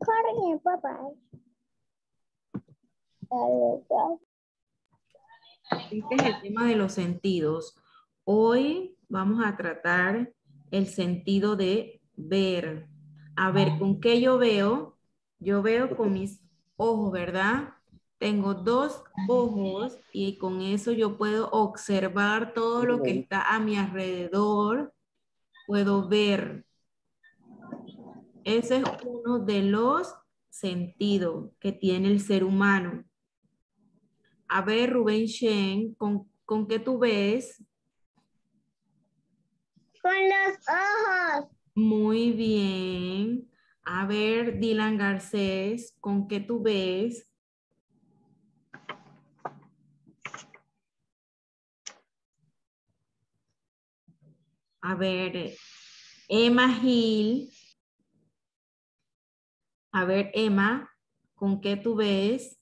Este es el tema de los sentidos. Hoy vamos a tratar el sentido de ver. A ver, ¿con qué yo veo? Yo veo con mis ojos, ¿verdad? Tengo dos ojos y con eso yo puedo observar todo lo que está a mi alrededor. Puedo ver. Ese es uno de los sentidos que tiene el ser humano. A ver, Rubén Shen, ¿con qué tú ves? Con los ojos. Muy bien. A ver, Dylan Garcés, ¿con qué tú ves? A ver, Emma Gil. A ver, Emma, ¿con qué tú ves?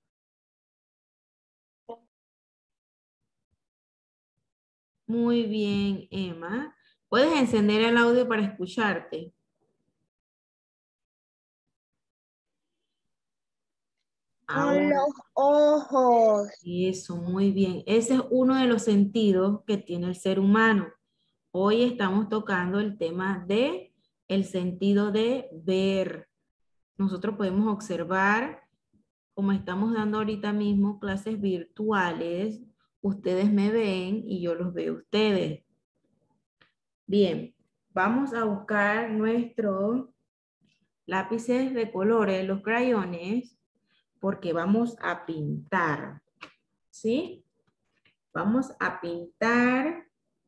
Muy bien, Emma. ¿Puedes encender el audio para escucharte? Con Ahora, los ojos. eso, muy bien. Ese es uno de los sentidos que tiene el ser humano. Hoy estamos tocando el tema de el sentido de ver. Nosotros podemos observar, como estamos dando ahorita mismo clases virtuales, ustedes me ven y yo los veo a ustedes. Bien, vamos a buscar nuestros lápices de colores, los crayones, porque vamos a pintar, ¿sí? Vamos a pintar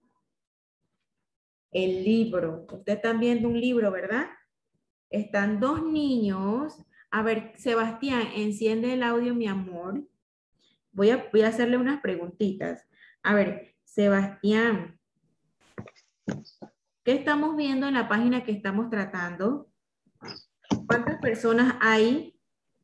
el libro. Ustedes están viendo un libro, ¿verdad? Están dos niños. A ver, Sebastián, enciende el audio, mi amor. Voy a hacerle unas preguntitas. A ver, Sebastián, ¿qué estamos viendo en la página que estamos tratando? ¿Cuántas personas hay?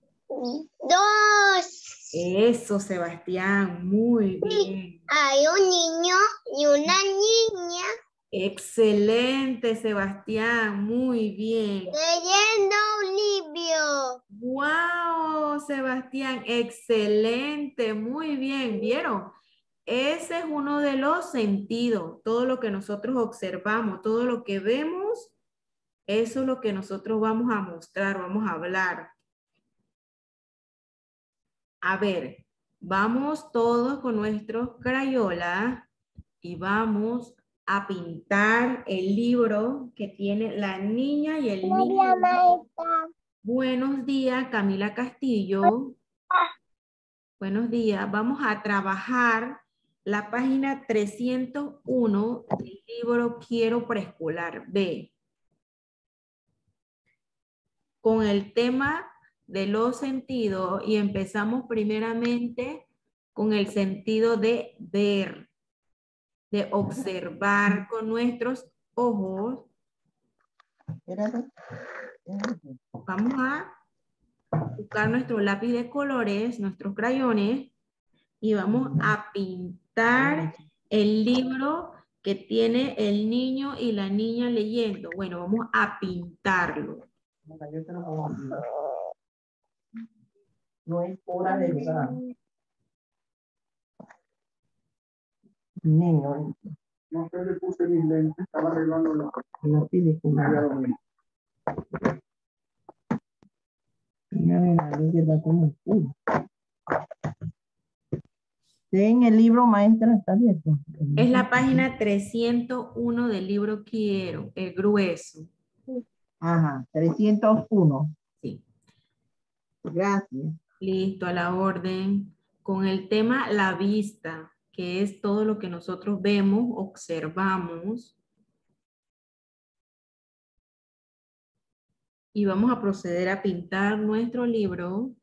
Dos. Eso, Sebastián, muy bien. Hay un niño y una niña Excelente, Sebastián, muy bien. leyendo un libro. Wow, Sebastián, excelente, muy bien. ¿Vieron? Ese es uno de los sentidos, todo lo que nosotros observamos, todo lo que vemos, eso es lo que nosotros vamos a mostrar, vamos a hablar. A ver, vamos todos con nuestros crayolas y vamos a pintar el libro que tiene la niña y el niño. Buenos días, Camila Castillo. Buenos días. Vamos a trabajar la página 301 del libro Quiero Preescolar B. Con el tema de los sentidos y empezamos primeramente con el sentido de ver, de observar con nuestros ojos. Vamos a buscar nuestro lápiz de colores, nuestros crayones y vamos a pintar el libro que tiene el niño y la niña leyendo. Bueno, vamos a pintarlo. No es hora de jugar. Niño. No sé, le puse mis lentes, estaba arreglando la película. Mira, la luz está como oscura. En el libro, maestra, está abierto. Es la página 301 del libro Quiero, el grueso. Ajá, 301. Sí. Gracias. Listo, a la orden. Con el tema la vista, que es todo lo que nosotros vemos, observamos. Y vamos a proceder a pintar nuestro libro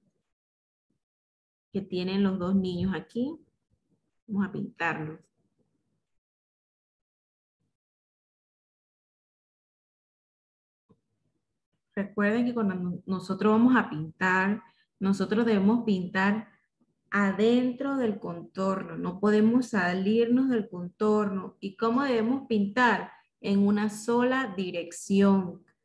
que tienen los dos niños aquí. Vamos a pintarlos. Recuerden que cuando nosotros vamos a pintar, nosotros debemos pintar adentro del contorno. No podemos salirnos del contorno. ¿Y cómo debemos pintar? En una sola dirección.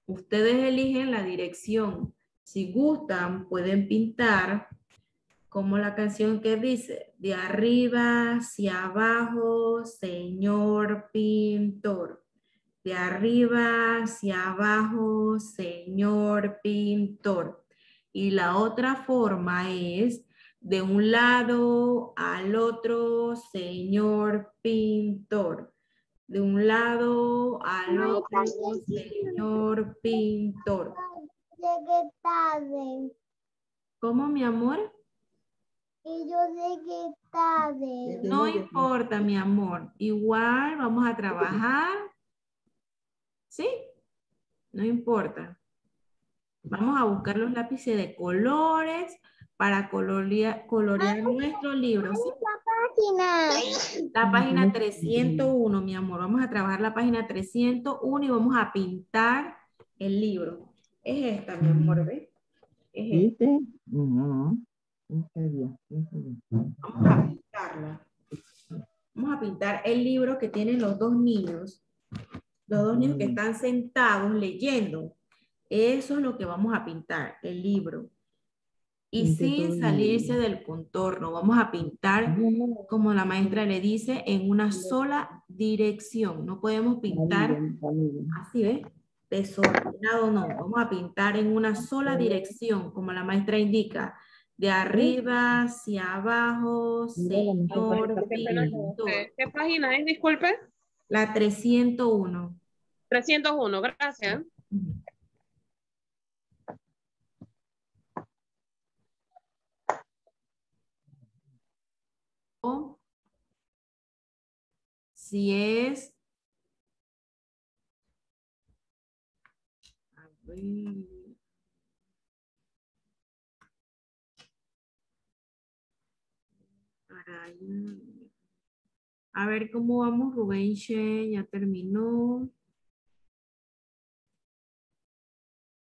Ustedes eligen la dirección. Si gustan, pueden pintar como la canción que dice, de arriba hacia abajo, señor pintor. De arriba hacia abajo, señor pintor. Y la otra forma es de un lado al otro, señor pintor. De un lado al otro, señor pintor. Llegué tarde. ¿Cómo, mi amor? Y yo llegué tarde. No importa, mi amor. Igual vamos a trabajar. ¿Sí? No importa. Vamos a buscar los lápices de colores para colorear nuestro libro. ¿Sí? Página. La página 301, mi amor. Vamos a trabajar la página 301 y vamos a pintar el libro. Es esta, mi amor, ¿ves? Es esta. ¿Viste? No. En serio. Vamos a pintarla. Vamos a pintar el libro que tienen los dos niños. Los dos niños que están sentados leyendo. Eso es lo que vamos a pintar, el libro. Y sin salirse del contorno, vamos a pintar, como la maestra le dice, en una sola dirección. No podemos pintar así, ¿ves? Desordenado no. Vamos a pintar en una sola dirección, como la maestra indica. De arriba hacia abajo, señor pintor. ¿Qué página es? Disculpe. La 301. 301, gracias. O si es... A ver. A ver cómo vamos, Rubén She, ya terminó.